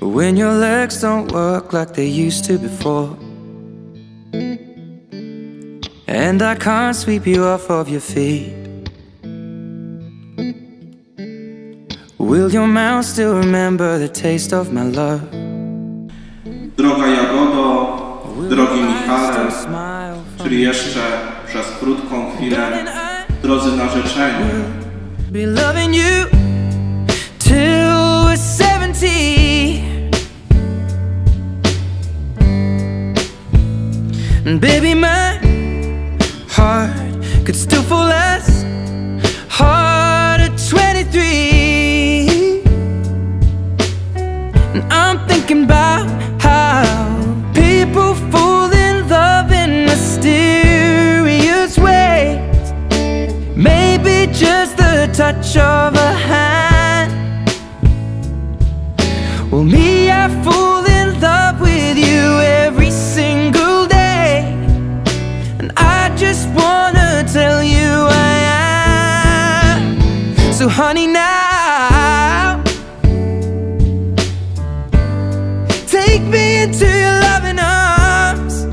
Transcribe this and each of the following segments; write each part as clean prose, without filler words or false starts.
when your legs don't work like they used to before, and I can't sweep you off of your feet. Will your mouth still remember the taste of my love? Droga Jagodo, drogi Michale, czy jeszcze przez krótką chwilę, drodzy narzeczeni, be loving you till we're 70. And baby, my heart could still fall less hard at 23. And I'm thinking about how people fall in love in mysterious ways. Maybe just the touch of a hand. Well, me, I fall in love with you every single day, and I just wanna tell you I am. So honey, now take me into your loving arms,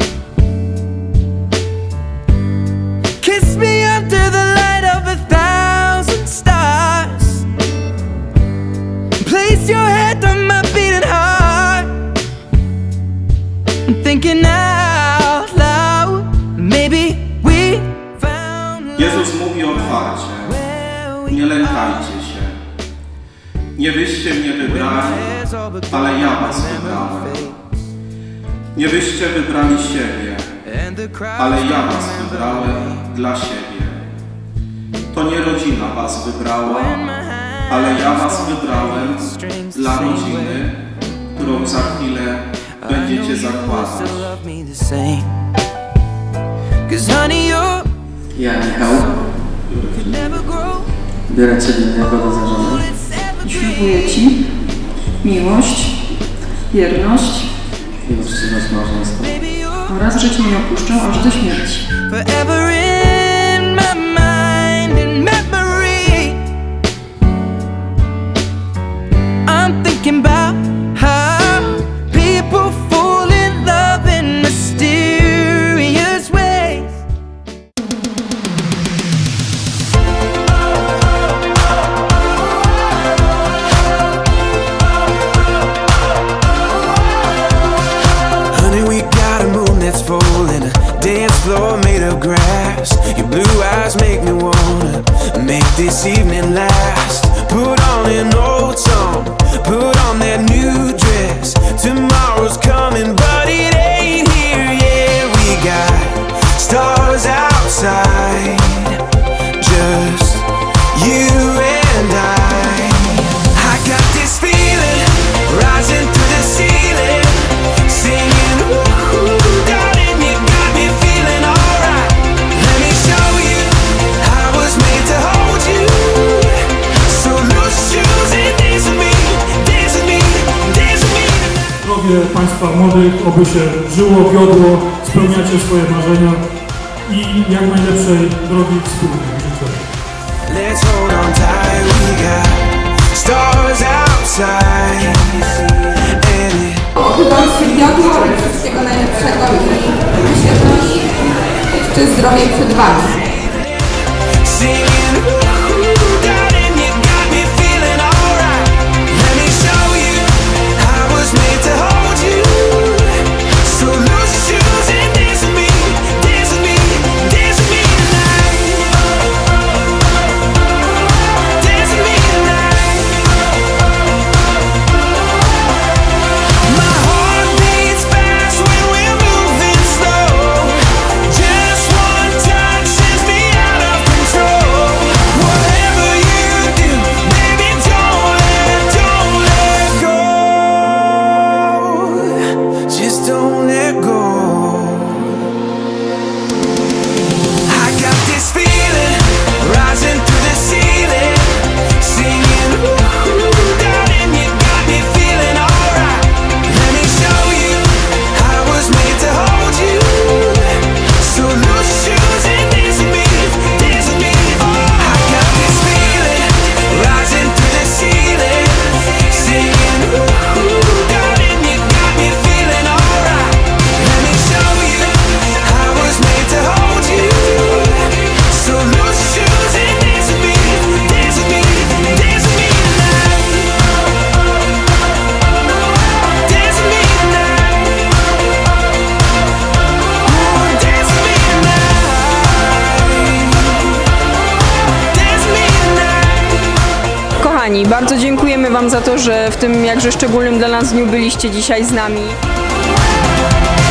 kiss me under the light of 1,000 stars, place your head on my beating heart. I'm thinking out loud, maybe we found Jezus mówi otwarcie, nie lękajcie się. Nie wyście mnie wybrali, ale ja was wybrałem. Nie wyście wybrali siebie, ale ja was wybrałem dla siebie. To nie rodzina was wybrała, ale ja was wybrałem dla rodziny, którą za chwilę będziecie zakładać. Ja, Michał, biorę Ciebie jako do żonę i ślubuję Ci miłość, wierność i uczciwość małżeńską oraz, że Cię nie opuszczę aż do śmierci. This evening last. Put on an old song, put on that new dress. Tomorrow's coming, but it ain't here yet. We got stars outside, just you and I got this feeling rising through the ceiling, singing, ooh, darling, you got me feeling alright. Let me show you I was made to hold you. Zdrowie Państwa młodych, oby się żyło, wiodło, spełniacie swoje marzenia i jak najlepszej drogi wspólnej życzę. Chyba stwierdzono wszystkiego najlepszego i świetności. Jeszcze zdrowie przed Wami. Just one touch and kochani, bardzo dziękujemy Wam za to, że w tym jakże szczególnym dla nas dniu byliście dzisiaj z nami.